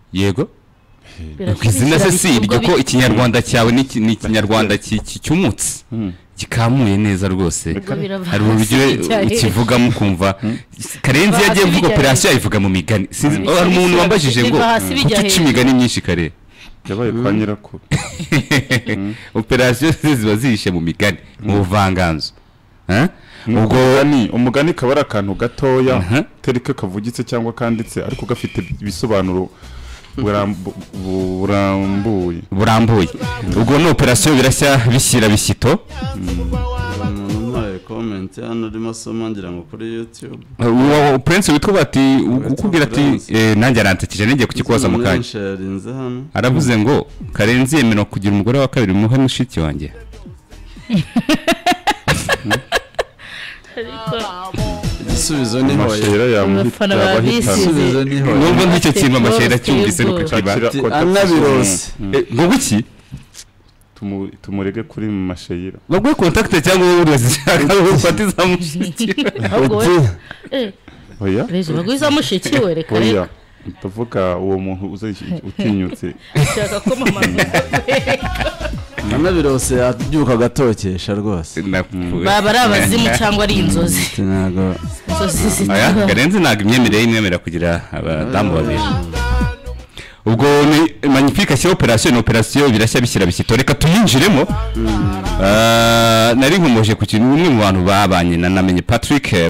yego izina se si iryo ko ikinyarwanda cyawe ni ikinyarwanda cyumutse gikamuye neza rwose hari uburyo ukivugamo kumva Karenzi yagiye mvuga operation yayivuga mu migani hari umuntu wambajije ngo kuki imigani myinshi kare yabaye kwa nyirakuru operation ziba zishe mu migani mu buvanganzo ubwo umugani kaba ari akantu gatoya terike kavugitse cyangwa kanditse ariko gafite ibisobanuro burambuye ubwo no operation birashya bishyira bishyito comment hano urimo soma ngira ngo kuri YouTube Prince witwa bati ukubwira ati nanjye arantakije ngiye kukikoza mu kanya aravuze ngo Karenzi yemera kugira umugore wa kabiri muhe mushiki wanjye igisubizo ni hoya igisubizo ni hoya nubwo nk'icyo kintu amashera cyumvise nuko kiba anabirose ngo buki tumurege kuri mu mashayira bagwe contact cyangwa urazishaka ufatiza mushiki oya reje bagwiza mushiki we reka reka tuvuga uwo muntu utinyutse cyaka ko mama anabirose yabyuka gatokesha rwose baba ari abazimu cyangwa ari inzozi nago aya Karenzi naga imyemerere y'imwemera kugira abadamu babiri ubwo ni magnifique operation birashya bishyira bishyito reka tuyinjiremo nari nkomoje ku kintu umwe mu bantu babanye namenye Patrick